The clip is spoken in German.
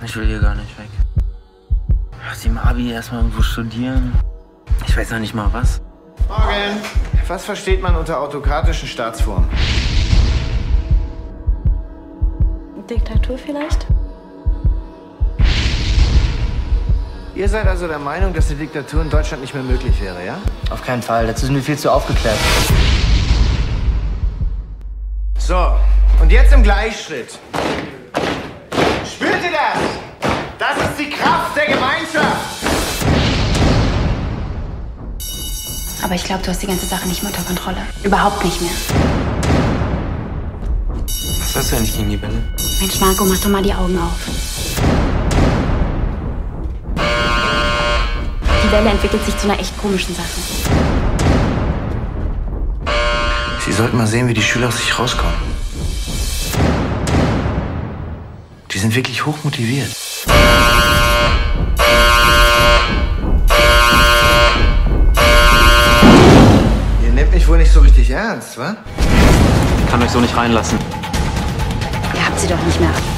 Ich will hier gar nicht weg. Lass im Abi erstmal irgendwo studieren. Ich weiß noch nicht mal was. Morgen. Was versteht man unter autokratischen Staatsformen? Diktatur vielleicht? Ihr seid also der Meinung, dass eine Diktatur in Deutschland nicht mehr möglich wäre, ja? Auf keinen Fall, dazu sind wir viel zu aufgeklärt. So, und jetzt im Gleichschritt. Spürt ihr das? Das ist die Kraft der Gemeinschaft. Aber ich glaube, du hast die ganze Sache nicht mehr unter Kontrolle. Überhaupt nicht mehr. Was hast du eigentlich gegen die Bälle? Mensch, Marco, mach doch mal die Augen auf. Die Welle entwickelt sich zu einer echt komischen Sache. Sie sollten mal sehen, wie die Schüler aus sich rauskommen. Die sind wirklich hochmotiviert. Ihr nehmt mich wohl nicht so richtig ernst, wa? Ich kann euch so nicht reinlassen. Ihr habt sie doch nicht mehr.